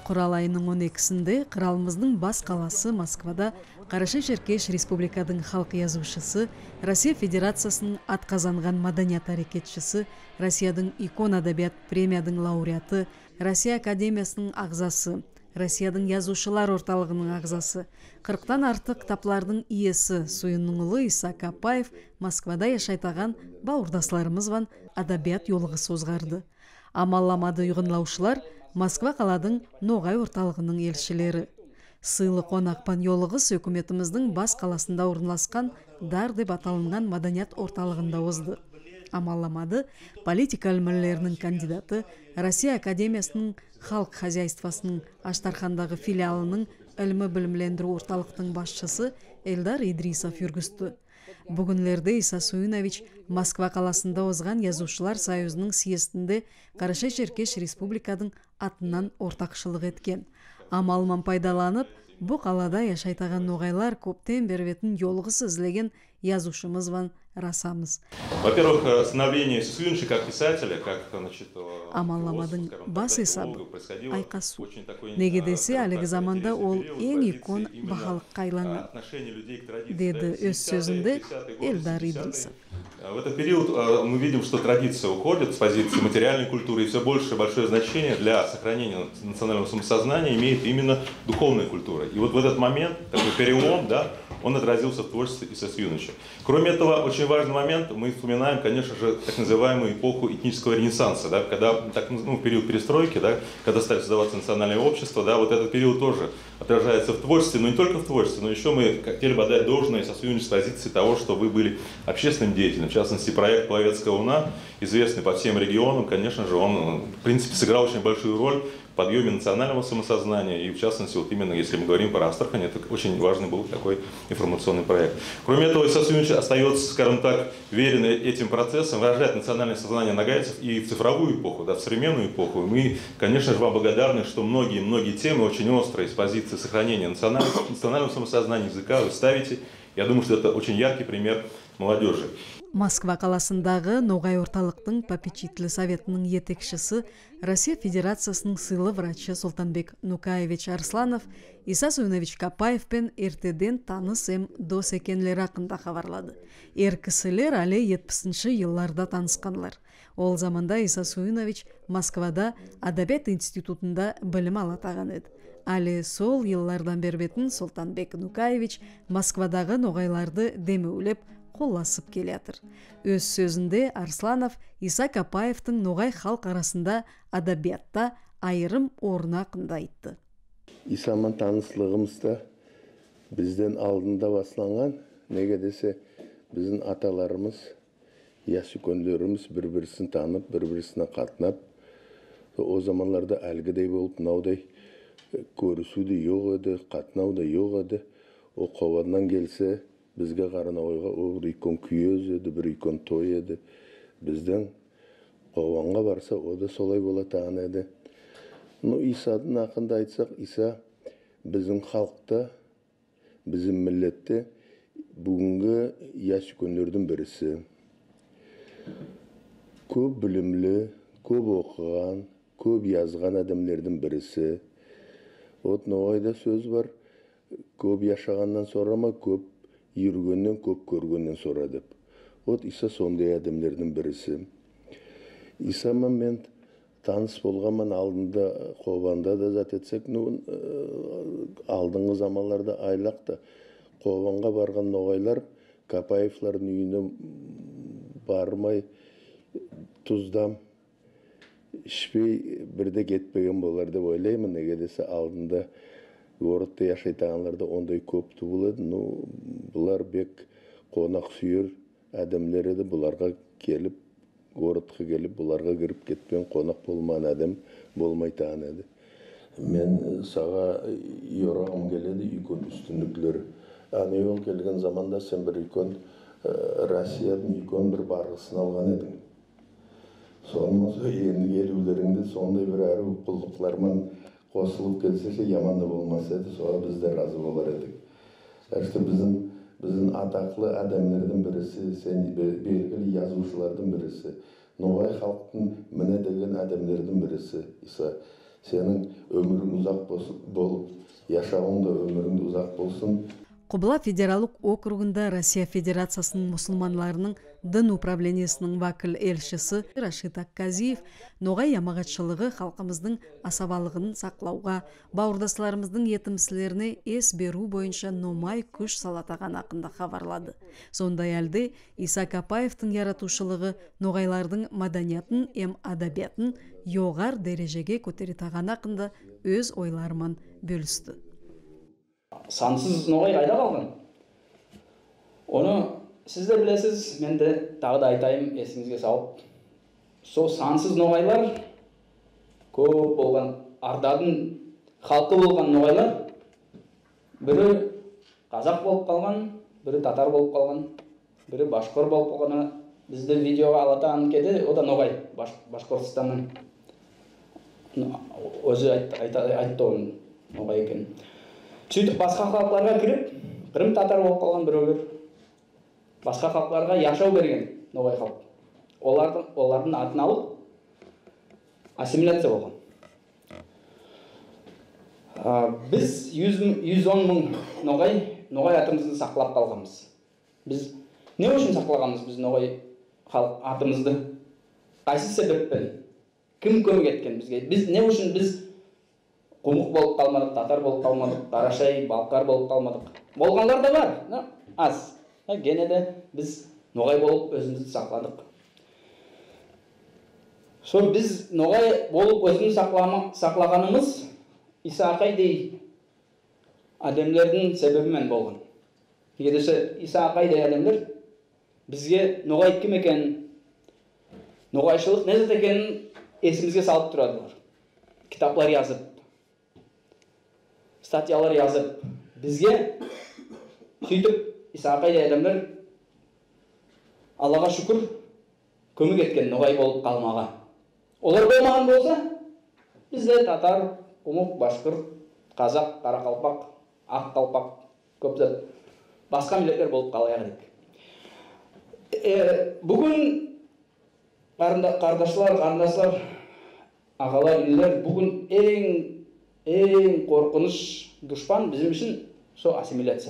Курал айынын 12-синде кыралымыздын бас каласы Москвада Карашай-Черкеш Республикадын халк yazуучусу, Россия Федерациясынын атказанган маданият аракетчиси, Россиядын икон адабият премиядын лауреаты, Россия Академиясынын агзасы, Россиядын yazуучулар орталыгынын агзасы, 40-тан артык китаплардын ээси Суюнун улу Исаак Апаев Москвада жашайтаган бауырдасларыбыз ван адабият жолугу созгарды. Амалламады уйгунлаушулар Москва каладын Ноғай орталыгынын элчилери. Сыйлы конакпан жолугубуз өкмөтүбүздүн бас каласында орунлашкан Дар деп аталынган маданият орталыгында озду. Амалламады политика илимлеринин кандидаты, Россия Академиясынын халк хозяйствосунун Аштархандагы филиалынын илимий билимлендирүү орталыктын башчысы Элдар Идрисов жүргүздү. Бүгүнлерде Иса Суюнович Москва каласында озган Yazуучулар союзунун съездинде Карашай-Черкеш Республикадын атынан ортакчылык эткен. Амалынан пайдаланып, бу калада жашайтаган ноғайлар көптен бери бетин жолугусу излеген yazуучубуз ван расамыз. Во-первых, становление Суюновича как писателя, как Амалламадын бас эсабы айкасуу. Неге десе, алеги заманда ол эң икон бахалыкка айланган, деди өз сөзүндө Элдар Идрисов. В этот период мы видим, что традиция уходит с позиции материальной культуры, и все большое значение для сохранения национального самосознания имеет именно духовная культура. И вот в этот момент, такой перелом, да, он отразился в творчестве Исы Суюновича. Кроме этого, очень важный момент, мы вспоминаем, конечно же, так называемую эпоху этнического ренессанса, да, когда, в период перестройки, да, когда стали создаваться национальные общества, да, вот этот период тоже отражается в творчестве, но не только в творчестве, но еще мы хотели бы отдать должное Иса Суюновичу с позиции того, что вы были общественным деятелем. В частности, проект «Половецкая луна», известный по всем регионам, конечно же, он, в принципе, сыграл очень большую роль в подъеме национального самосознания, и в частности, вот именно если мы говорим про Астрахань, это очень важный был такой информационный проект. Кроме этого, Иса Суюнович остается, скажем так, верен этим процессам, выражает национальное сознание нагайцев и в цифровую эпоху, да, в современную эпоху. И мы, конечно же, вам благодарны, что многие темы очень острые с позиции сохранения национального самосознания, языка вы ставите. Я думаю, что это очень яркий пример молодежи. Москва каласындагы Ноғай орталыктын попечитель советинин жетекчиси, Россия Федерациясынын сыйлы врачы Султанбек Нукаевич Арсланов Иса Суюнович Капаевпен эртеден тааныс дос экенлери акында кабарлады. Эр кисилер але 70-жылларда таанысканлар. Ол заманда Иса Суюнович Москвада Адабият институтунда билим ала атаган эди. Але сол жыллардан бери Султанбек Нукаевич Москвадагы ноғайларды демеулеп колласып келятыр. Өз сөзүндө Арсланов Иса Капаевдин Ноғай халк арасында адабиятта айрым орун акында айтты. Исаман тааныслыгыбызда бизден алдында башланган, неге десе, биздин аталарыбыз, жаш өкөнлөрүбүз бири-бирисин таанып, бири-бирисине катнап, о заманларда алгыдай болуп, мынаудай көрүшүү да жок эди, катноо да жок эди. О кобандан келсе, бизге карана ойга бир икон күйөз эди, бир икон той эди. Бизден кобанга барса, о да солай боло таан эди. Исадын акында айтсак, Иса биздин халкта, биздин миллетте бүгүнкү жаш өкөнлөрдүн бириси. Көп билимли, көп окуган, көп жазган адамдардын бириси. Вот Ноғайда сөз бар, көп жашагандан сорама, көп жүргөндөн, көп көргөндөн сора деп. Вот Иса сондай адамдардын бириси. Исамен мен тааныш болгонмун, алдында Кобанда да зат этсек, алдыңкы заманларда айлакта Кобанга барган ноғайлар Капаевлардын үйүнө бармай, туздам ишпей бирде кетпеген болар деп ойлоймун. Неге десе, алдында городто жашайтаганларда ондай көптү болот. Булар бек конак сүйөр адамдар эди. Буларга келип, городко келип, буларга кирип кетпеген, конак болмаган адам болмой таан эди. Мен сага yoragım келеди икон үстүнлүклөрү. Анын келген заманда сен бир икон Россиядын икон бир баргысын алган эдиң. Сонун эми келүүлөрүңдө сондай бир ары кулдуклармен кошулуп келсе, яман да болмас эди. Сога биз да разы болор эдик. Что биздин атаклы адамдардын бириси, сен белгили жазуучулардын бириси, Ноғай халктын мына деген адамдардын бириси Иса Senin ömürün uzak bolup, yaşağın da ömürün uzak bolsun. Кубла федералдык округунда Россия Федерациясынын мусулманларынын дын управлениясынын вакил элчиси Рашид Акказиев ноғай ямагатчылыгы халкыбыздын асабалыгын саклауга, бауырдашларыбыздын етимсилерине эс берүү боюнча номай күч салатаган акында кабарлады. Сондай эле Исаак Апаевдин яратуучулугу ноғайлардын маданиятын эм адабиятын жогар дережеге көтөрүтаган акында өз ойларымын бөлүстү. Sansız noğay kayda kalgan. Onu siz de bilesiz, ben de daha da aytayım esingizge salып. So sansız noğaylar көп болған, ардадың халқы болған noğaylar бірі қазақ болып қалған, бірі татар болып қалған, бірі башқор болып қалған. Бізді видеоға алатан кеді, о да noğay, Башқұртстанның. Өзі айтты оның noğay екен. Сөйтіп басқа халықтарға кіріп, Қырым татар болып қалған біреулер, басқа халықтарға яшау берген ноғай халық. Олардың атын алып, ассимиляция болған. Біз 110 мың ноғай атымызды сақлап қалғанбыз. Біз не үшін сақлағанбыз біз ноғай атымызды? Қайсы себеппен? Кім көмек еткен бізге? Біз не үшін біз Құмық болып қалмадық, татар болып қалмадық, қарашай, балқар болып қалмадық. Болғандар да бар, аз. Гене де біз ноғай болып өзімізді сақладық. Сол біз ноғай болып өзімізді сақлағанымыз Иса Ақайдей адамдардың себебімен болған. Егердесе Иса Ақайдей адамдар бізге ноғай кім екенін, ноғайшылық не зат екенін есімізге салып тұрадылар. Кітаплар yazып, статьялар yazып, бізге сөйтіп Иса Ақайдай адамдар Аллаға шүкір көмек еткен ноғай болып қалмаға. Олар болмаған болса, бізде татар, құмық, башқұрт, қазақ, қарақалпақ, ақ қалпақ, көп зат басқа миллеттер болып қалайық деп. Бүгін қардашлар, ағалар, інілер, бүгін ең қорқыныш дұшпан bizim үшін со ассимиляция.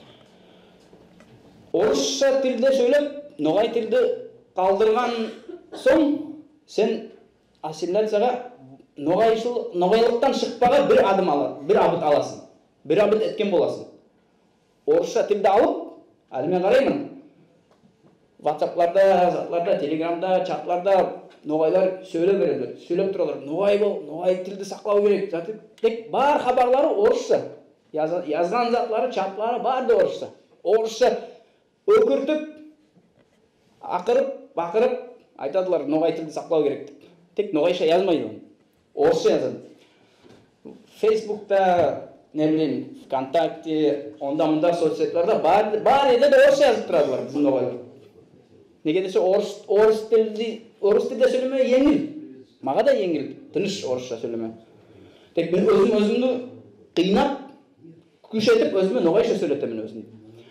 Орысша тілде сөйлеп, ноғай тілді қалдырған соң, сен ассимиляцияға ноғайлықтан шықпаға бір абыт аласың. Бір абыт еткен боласың. Орысша тілді алып, әлі мен қараймын. WhatsApp-ларда, Telegram-да, чатларда ноғайлар сөйлеп береді, сөйлеп тұралар. Ноғай бол, ноғай тілді сақлау керек. Тек бар хабарлары орысша. Yazған затлары, чатлары бар да орысша. Орысша өкіртіп, ақырып, бақырып айтадылар, ноғай тілді сақлау керек. Тек ноғайша yazмайды оны. Орысша yazады. Facebook'та, не білейін, ВКонтакте, онда-мұнда соцсетлерде бар еді де орысша yazып тұрадылар біздің ноғайлар. Неге десе орыс тілде сөйлеме еңіл. Маға да еңіл, тыныш орысша сөйлеме. Тек мен өзімді қиынап, күш етіп, өзіме ноғайша сөйлетемін өзімді.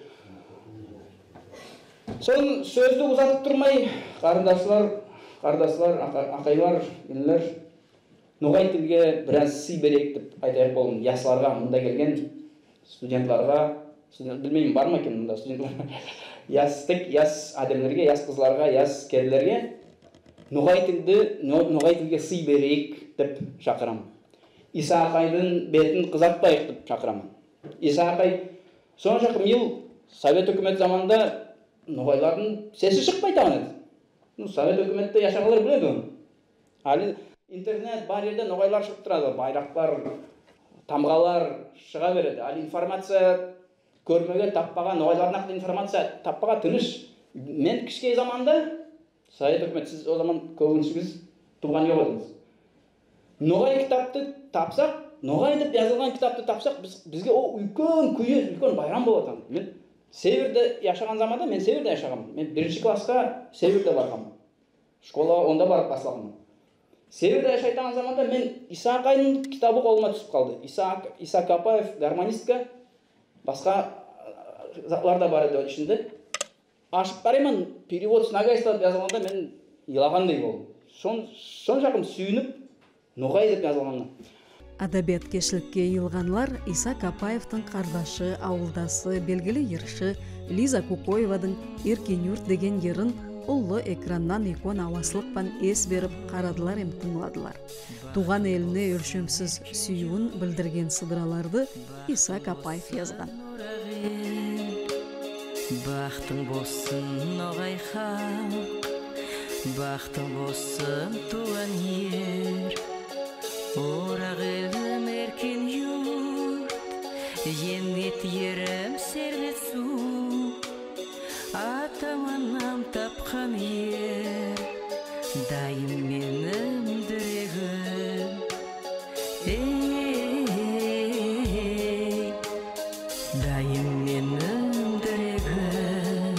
Соң сөзді ұзатып тұрмай, қардашлар, ақайлар, інілер, ноғай тілге біраз сый берейік деп айтайық болдым. Ясларға, мұнда келген студентларға, білмеймін бар ма екен мұнда студентларға, яс адамдарға, яс қызларға, яс керлерге ноғай тілге сый берейік деп шақырамын. Иса Ақайдың бетін қызартпайық деп шақырамын. Иса Ақай соңғы жақым ел Совет үкімет заманда ноғайлардың сесі шықпай тағын еді. Совет үкіметті яшағалар біледі оны. Әлі интернет бар жерде ноғайлар шығып тұрады, байрақтар, тамғалар шыға береді. Әлі информация көрмеге таппаға, ноғайлардың ақты информация таппаға тыныш. Мен кішкей заманда, Совет үкімет, сіз о zaman көбінсіз туған жоқ едіңіз. Ноғай кітапты тапсақ, ноғай деп жазылған кітапты тапсақ, бізге о үлкен күйе, үлкен байрам болады. Мен Северде яшаған заманда, мен Северде яшағамын. Мен 1-ші классқа Северде барғамын. Школаға онда барып басылағамын. Северде яшайтаған заманда мен Иса Ақайдың кітабы қолыма түсіп қалды. Исаак Апаев, гармонистка, басқа затлар да бар еді ішінде. Ашып қараймын, перевод с нагайства жазылғанда мен илағандай болдым. Сон жағым сүйініп, Ноғай деп жазылған. Адабияткершілікке ыйылғанлар Иса Капаевтың қардашы, ауылдасы, белгілі ерші Лиза Кукоевадың «Еркен юрт» деген ерін ұлы экраннан икон аваслықпан ес беріп қарадылар ем тыңладылар. Туған еліне өлшемсіз сүйуін білдірген сыдыраларды Иса Капаев yazған. Бақтың болсын ноғай халық, бақтың болсын туған ер, орақ елім еркен юрт, енет ерім сервет су, атаманам тапқан ер, дайым менің дірегім. Дайым менің дірегім.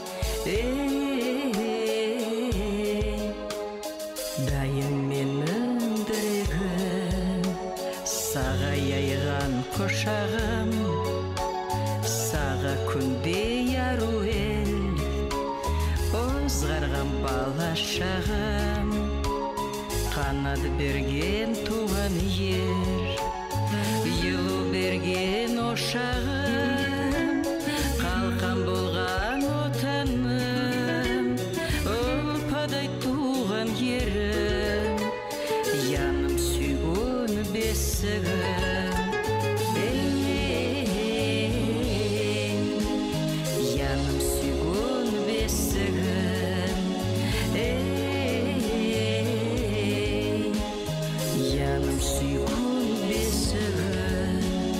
Дайым менің дірегім. Саға яйған қошағым, саға күндей ару ел, озғарған бала шағым, қанат берген туған ер, елу берген ошағым, қалқан болған отаным, ұлпадай туған ерім, яным сүйген бесігім. Яным сүйген бесігім. Яным сүйген бесігім.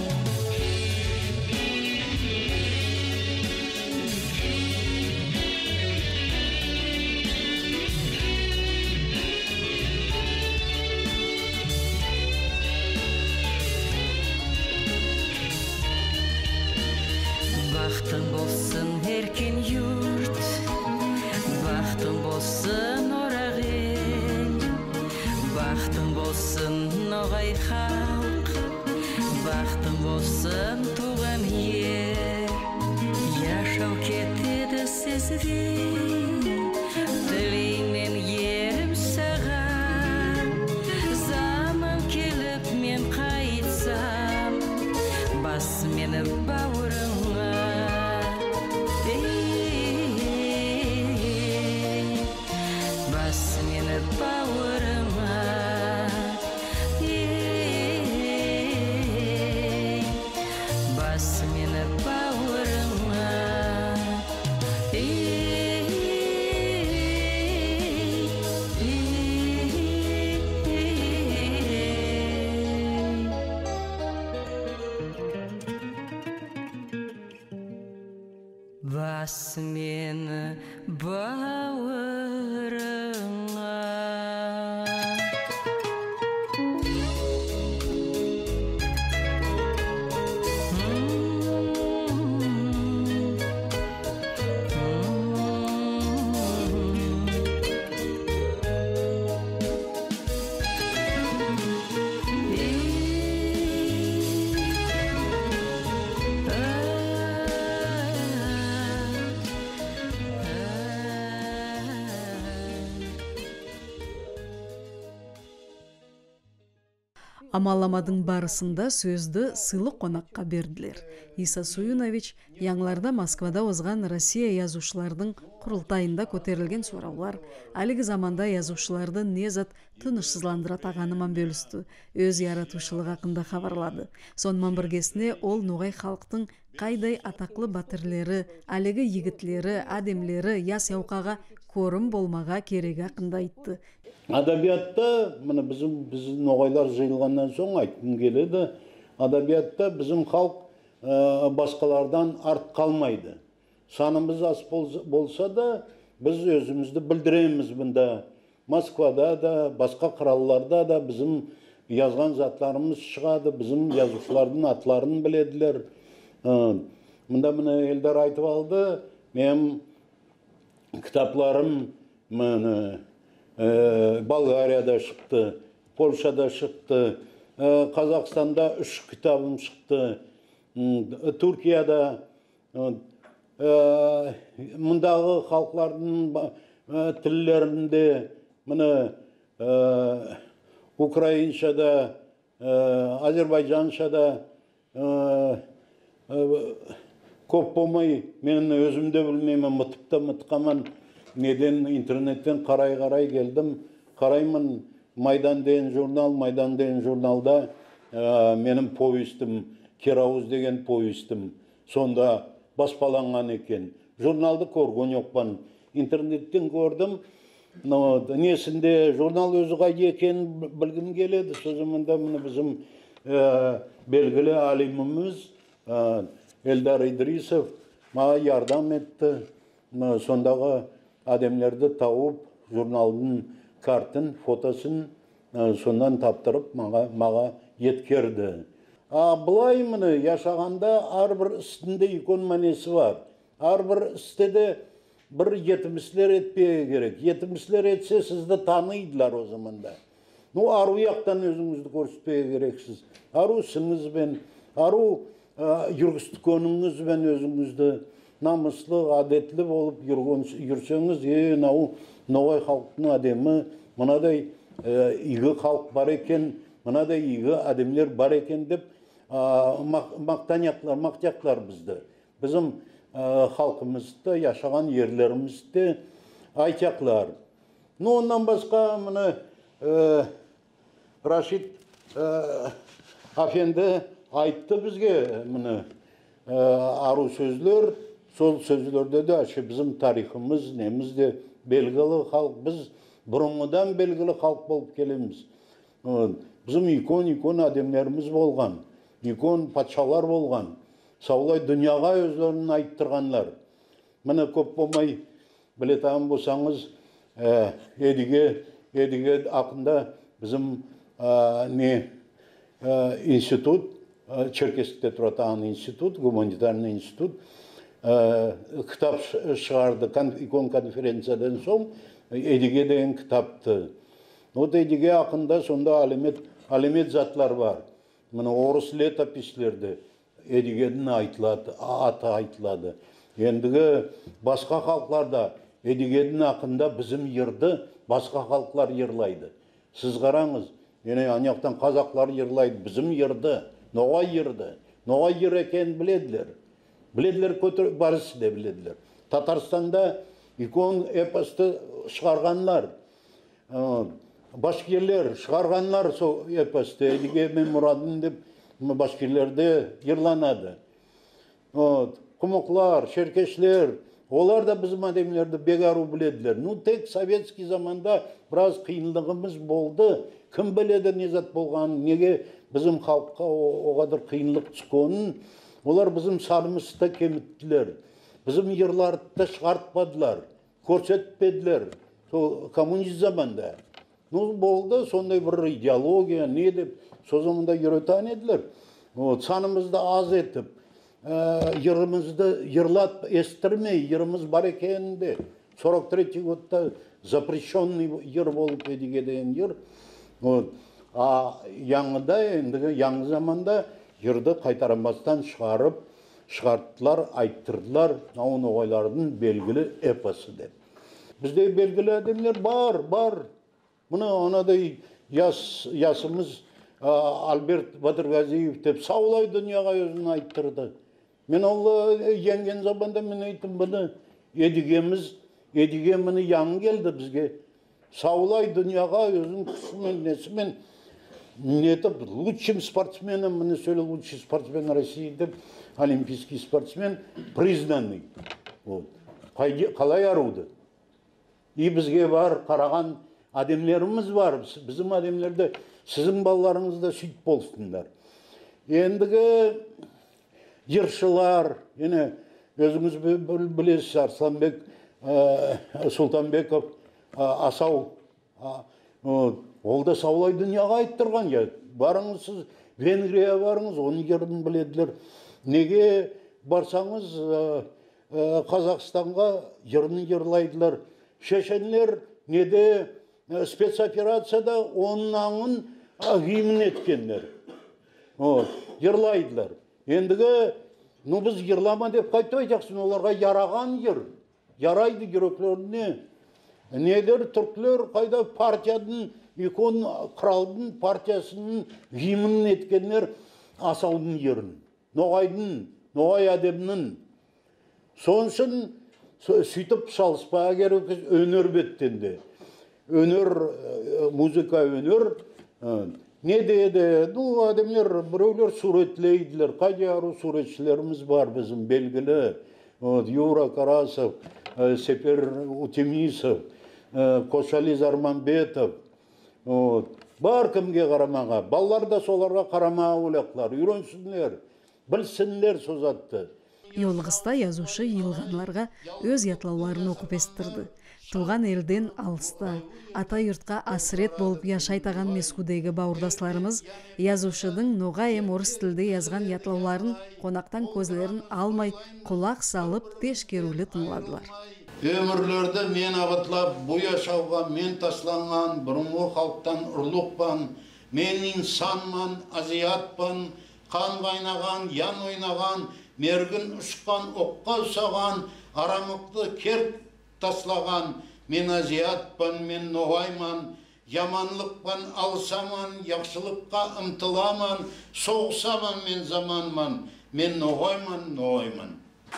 Бақтың болсын еркен юрт, бақтың болсын орақ ел, бақтың болсын ноғай халық, бақтың болсын туған ер. Яшау кетеді сізге, тілеймен ерім саған, заман келіп мен қайтсам, бас мені бауырыңа. Бас мені бауырыңа. Бас мені бауырыңа. Бас мені бауырыңа. Амаламадың барысында сөзді сыйлы қонаққа берділер. Иса Суюнович яңларда Москвада озған Россия язушылардың құрылтайында көтерілген сұраулар, әлігі заманда язушыларды незат тынышсызландыра тағаныман бөлісті, өз яратушылық ақында хабарлады. Сонымен біргесіне ол ноғай халықтың қайдай атақлы батырлері, әлігі егітлері, адемлері яс яуқаға көрім болмаға керегі ақында айтты. Адабиятта, біз ноғайлар жиылғаннан соң айтқым келеді, адабиятта біздің халық басқалардан арт қалмайды. Санымыз аз болса да, біз өзімізді білдіреміз бұнда. Москвада да, басқа қыралларда да біздің yazgan zatlarımız шығады, bizim yazушылардың атларын біледілер. Мұнда мұны елдер айтып алды, мен кітапларым Болгарияда шықты, Польшада шықты, Қазақстанда 3 кітабым шықты, Түркияда, мұндағы халықлардың тіллерінде мұны Ukrainçada, Azerbaycançada көп болмай, мен өзім де білмеймін, мытқаман, неден интернеттен қарай келдім. Қараймын, Майдан деген журналда менің повестім, Керауыз деген повестім, сонда баспаланған екен. Журналды көрген жоқпын. Интернеттен көрдім, несінде журнал өзі қайда екенін білгім келеді. Сөзімінде біздің белгілі алиміміз Эльдар Идрисов маған ярдам етті. Сондағы адамдарды тауып, журналдың картын, фотосын сондан таптырып маған еткерді. Бұлай мұны яшағанда әрбір істінде икон мәнесі бар. Әрбір істе де бір етіміслер етпеге керек. Етіміслер етсе сізді таныйдылар о заманда. Ару яқтан өзіңізді көрсетпеге керексіз. Ару сіңізбен, ару жүргістікөніңізбен өзіңізді намыслы, әдетлі болып жүрсеңіз, ноғай халықтың адемі, мұнадай игі халық бар екен, мұнадай игі адамлер бар екен деп мақтаяқлар бізді. Bizim halkımızda yaşayan yerlerimizde айтяқлар. Ondan başka Raşit Efendi ayttı bizge arı sözler. Sol sözlerde de bizim tarihimiz nemizde belgili halk. Biz burundan belgili halk bolup kelemiz. Bizim ikon adamlarımız bolgan. İkon patşalar bolgan. Саулай дүнияға өзлерін айттырғанлар. Міне көп болмай білетам болсаңыз, едіге ақында біздің институт, Черкескте тұратын институт, гуманитарный институт, кітап шығарды икон конференциядан соң, едіге деген кітапты. Едіге ақында сонда алемет затлар бар. Міне орыс летопислерді. Едігедің аты айтылады. Ендігі басқа халықларда Едігедің ақында біздің ерді басқа халықлар ерлайды. Сіз қараңыз, анаяқтан қазақтар ерлайды, біздің ерді, ноғай ерді. Ноғай ер екенін біледілер. Біледілер, барысы де біледілер. Татарстанда икон эпосты шығарғанлар, башкирлер шығарғанлар сол эпосты, Едіге мен Мұрадын деп başkirlerde yırlanadı. Kumuklar, Şerkeşler, onlar da bizim adamlarda begaru bilediler. Tek sovetski zamanda biraz kıyınlığımız oldu. Kim biledi ne zat bolğanын, nege bizim halkka o kadar kıyınlık çıkığını, onlar bizim sarımızda kemittiler. Bizim yırlardı da çıkartmadılar, көрсетпediler. Komünist zamanda. Boldu, sonday bir ideologiya, ne deyip, so zamanda yürüten ediler. Sanımızda az etip, yırımızda yırlat estirmey, yırımız var ekende. 43 yılda запрещенный yır olup edigeden yır. Yanı zamanda yırdı kaytaramazdan çıkarttılar, ayttırdılar. Onun olaylarının belgili eposu dedi. Bizde belgili adamlar var. Bunu ona da yasımız Albert Батырғазиев деп саулай дүнияға өзін айттырды. Мен ол енген заманда мен айттым бұны, едіге мені яң келді бізге. Саулай дүнияға өзін күшімен, несімен, нетіп, лучшим спортсменом, мені сөйлі лучший спортсмен России деп, олимпийский спортсмен, признанный. Қалай аруды? И бізге бар, қараған adamlarımız var. Bizim adamlarda sizin ballarınızda süt bolsunlar. Endigi yırşılar, yine özümüz bilesiz Arslanbek, Sultanbekov, Asau, olda saulay dünyaya ayttırgan ya. Barыңыз siz Vengriya barыңыз, onu yerini bilediler. Nege barsanız Қазақстанға yerini yırlaydılar. Şeşenler nede spetsoperatsiyada onların gimin etkenler. Yırlaydılar. Endigi, biz yırlama dep kaytayjaksın, olarga yaragan yer. Yaraydı yüreklerine. Nedir Türkler kayda partiyanın икон қыралдың партиясының гимнін еткенлер асаудың ерін. Ноғай әдебінің. Сонсын сөйтіп салыспаға керек өнер беттенді. Музыка өнер. Не деді? Адамдар біреулер суретлейділер. Қайдару суретшілеріміз бар біздің белгілі. Юра Карасов, Сепер Утемисов, Кошали Зарманбетов. Бар кімге қарамаға. Балалар да соларға қарамаға өлеқлар. Үйренсінлер, білсінлер созатты. Yolğısta yazушы йылғанларға өз ятлауларын оқып естірді. Туған елден алыста, ата йұртқа асырет болып яшайтаған мескудегі бауырдасларымыз yazушының ноғайым орыс тілде yazған ятлауларын қонақтан көзлерін алмай құлақ салып тешкерулі тыңладылар. Өмірлерді мен ағытлап, бұ яшауға мен тасланған, бұрынғы халықтан ұрлықпан, мен инсанман, азиатпан, қан қайнаған, ян ойнаған, мерген ұшқан, оққа ұсаған, арамықты керт таслаған, мен азиатпан, мен ноғайман, яманлықпан алсаман, яқшылыққа ұмтыламан, соғысаман мен заманман, мен ноғайман.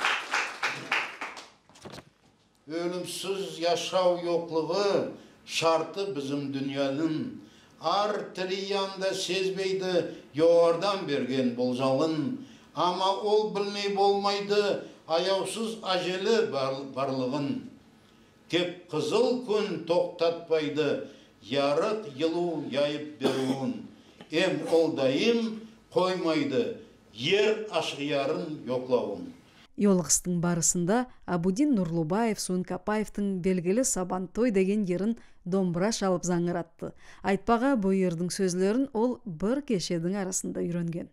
Ölümsüz yaşav yokluğu şartı bizim dünyanın. Ar triyanda sezbeydi yoğardan bergen bolcalın. Ama ol bilmey bolmaydı ayavsız acele barlığın. Tek kızıl gün toktatpaydı yarık yılı yayıp beruğun. Em oldayım koymaydı yer aşğıyarın yoklağın. Yolғыстың барысында Абудин Нурлубаев Суынкапаевтың белгілі Сабантой деген ерін домбыра шалып заңыратты. Айтпаға бұл ердің сөзлерін ол бір кешедің арасында үйренген.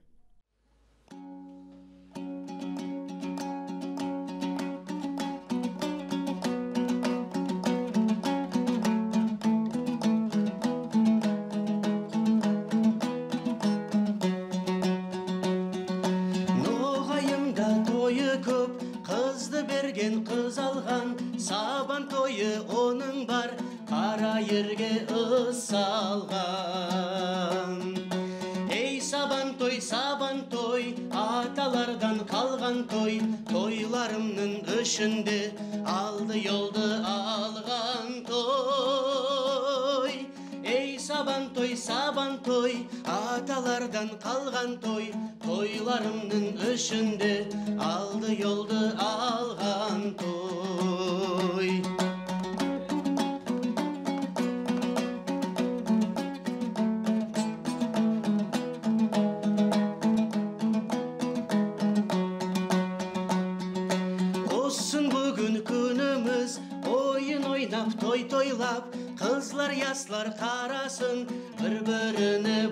Kız alған сабан тойы оның бар, қара ерге ыс салған. Ей сабан той, аталардан қалған той, тойларымның үшінде алды yolды алған той. Ей сабан той, аталардан қалған той, тойларымның үшінде алды yolды алған той. Olsun bugün günümüz, oyun oynap toylap, kızlar yaslar karasın, bir-birini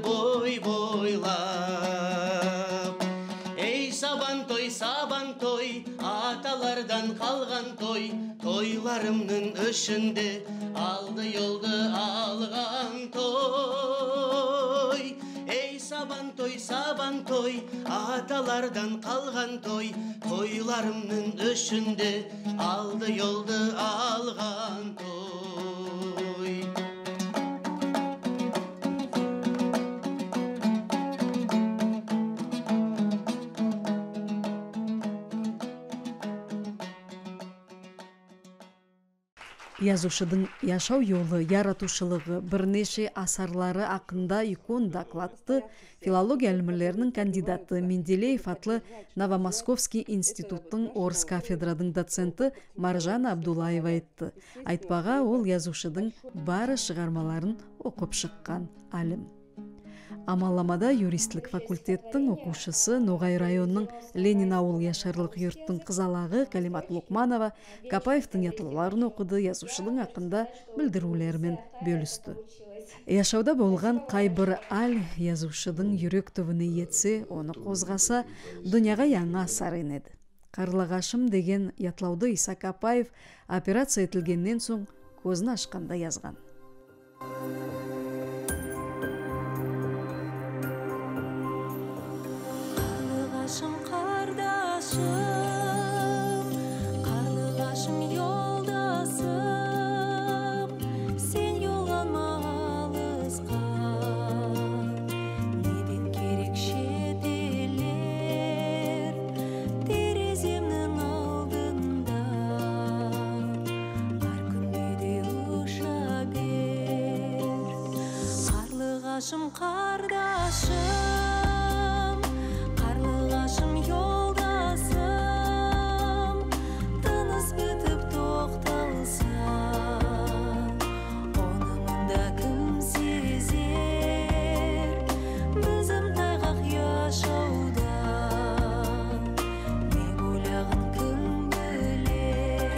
boylap. Ey saban toy, atalardan kalgan toy, toylarımның ішінде aldı yoldu algan toy. Ey saban toy, atalardan kalgan toy, toylarımның ішінде aldı yoldu algan toy. Yazушының яшау yolu, яратушылығы бірнеше асарлары ақында икон докладты филология ілімлерінің кандидаты Менделеев атлы Новомосковский институттың орыс кафедрадың доценті Маржана Абдулаева айтты. Айтпаға ол yazушының бары шығармаларын оқып шыққан алим. Амаламада юристлік факультеттің оқушысы Ноғай районның Ленин ауыл яшарлық йұрттың қызалағы Калимат Лукманова Капаевтың ятлыларын оқыды, yazушының ақында білдірулермен бөлісті. Яшауда болған қайбір ал yazушының жүрек түбіне етсе, оны қозғаса, дүнияға яңа асар енеді. Қарлығашым деген ятлауды Иса Капаев операция етілгеннен соң көзін ашқанда yazған. Қарлығашым yolдасым, сен yollanмағалы Қарлығашым қардашым, қарлығашым yolдасым, тыныс бітіп тоқталса, оны мұнда кім сезер, бізім тайғақ яшауда, не ойлағын кім білер.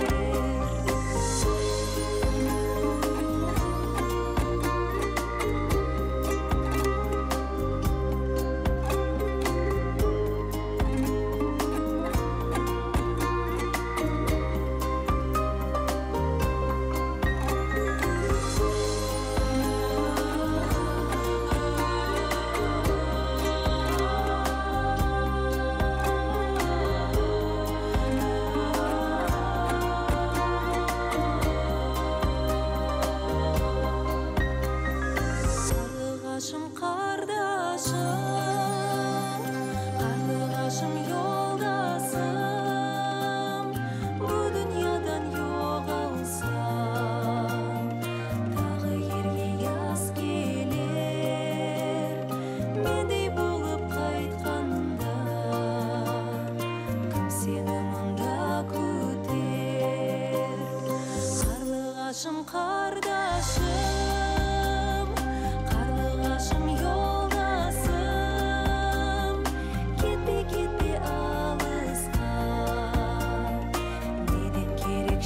Қарлығашым қардашым, қарлығашым yolдасым, бұл дүниядан жоғалсам, тағы ерге яз келер, мендей болып қайтқанда, кім сені мұнда күтер. Қарлығашым қардашым, қарлығашым yolдасым, кетпе кетпе алысқа, неден керек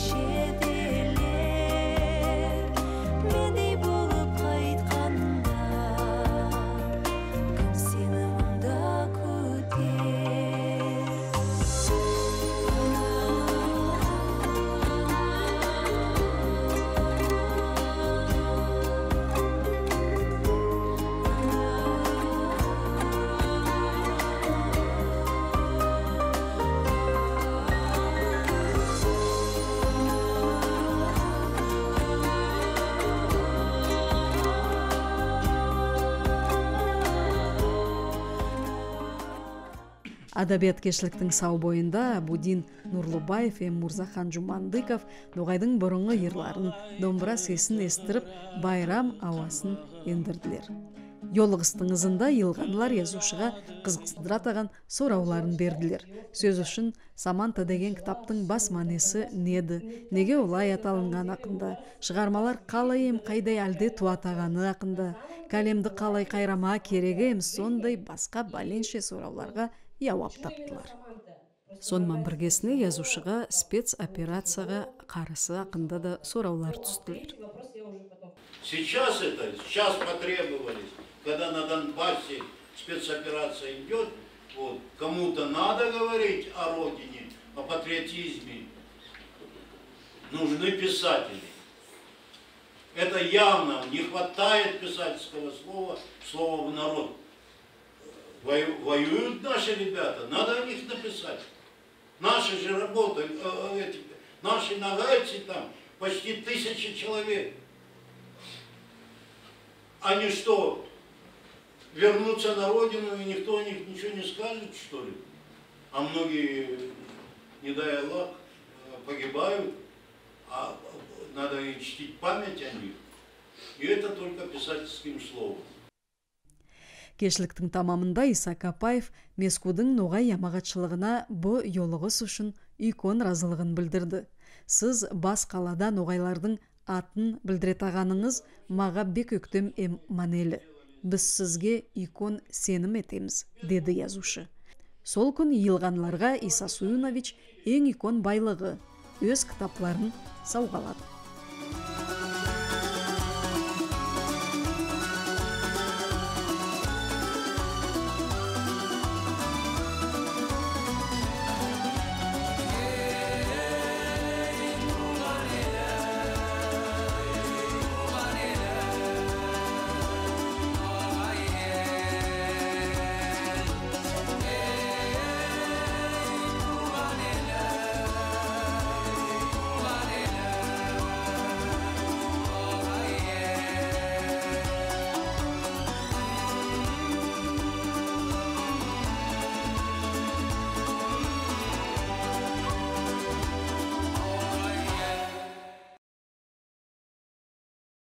шетелер, мендей болып қайтқанда, кім сені мұнда күтер. Адабияткерчиликтин сау боюнда Будин Нурлубаев эм Мурзахан Жумандыков Ноғайдың бұрынғы йырларын, домбыра сесин эстирип, байрам абасын эндирдилер. Yolğыстың ызында Йылғанлар язушыға қызықсыздыра таған сорауларын берділер. Сөз үшін Саманта деген кітаптың бас манесі неді, неге олай аталынған ақында, шығармалар қалай ем қайдай әлде туатағаны ақында, калемді қалай қайрама керегі ем сондай басқа баленше сорауларға жауап таптылар. Сонымен біргесіне язушыға спецоперацияға қарсы ақында да сораулар түстілер. Сейчас потребовались, когда на Донбассе спецоперация идет, вот, кому-то надо говорить о родине, о патриотизме. Нужны писатели. Это явно не хватает писательского слова в народ. Воюют наши ребята, надо о них написать. Наши же работают, наши нагайцы там почти 1000 человек. Они что, вернутся на родину и никто о них ничего не скажет, что ли? А многие, не дай Аллах, погибают, а надо и чтить память о них. И это только писательским словом. Кешіліктің тамамында Исак Апаев Мескудың Ноғай ямағатшылығына бұ йолығыз үшін икон разылығын білдірді. Сіз бас қалада Ноғайлардың атын білдіретағаныңыз маға бек өктем ем манелі. Біз сізге икон сенім етеміз, деді язушы. Сол күн Йылғанларға Иса Суюнович ең икон байлығы, өз кітапларын сауғалады.